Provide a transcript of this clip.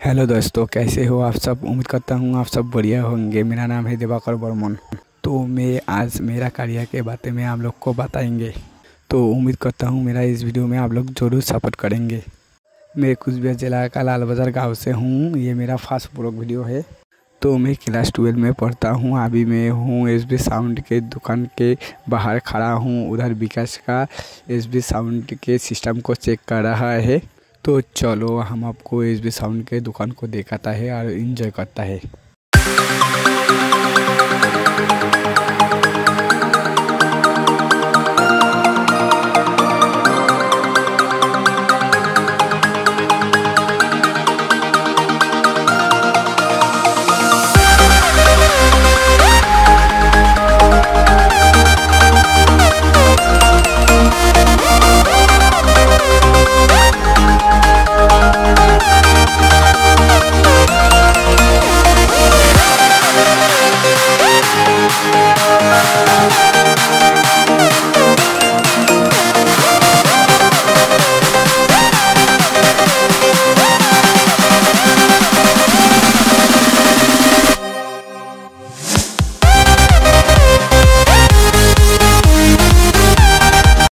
Hello दोस्तों, कैसे हो आप सब। उम्मीद करता हूँ आप सब बढ़िया होंगे। मेरा नाम है दिवाकर बर्मन। तो मैं आज मेरा कार्य के बारे में आप लोग को बताएंगे। तो उम्मीद करता हूँ मेरा इस वीडियो में आप लोग ज़रूर सपोर्ट करेंगे। मैं कुचबिहार जिला का लाल बाज़ार गाँव से हूँ। ये मेरा फर्स्ट ब्लॉग वीडियो है। तो मैं क्लास 12 में पढ़ता हूँ। अभी मैं हूँ एसबी साउंड के दुकान के बाहर खड़ा हूँ। उधर विकास का एसबी साउंड के सिस्टम को चेक कर रहा है। तो चलो हम आपको एसबी साउंड के दुकान को दिखाता है और एंजॉय करता है।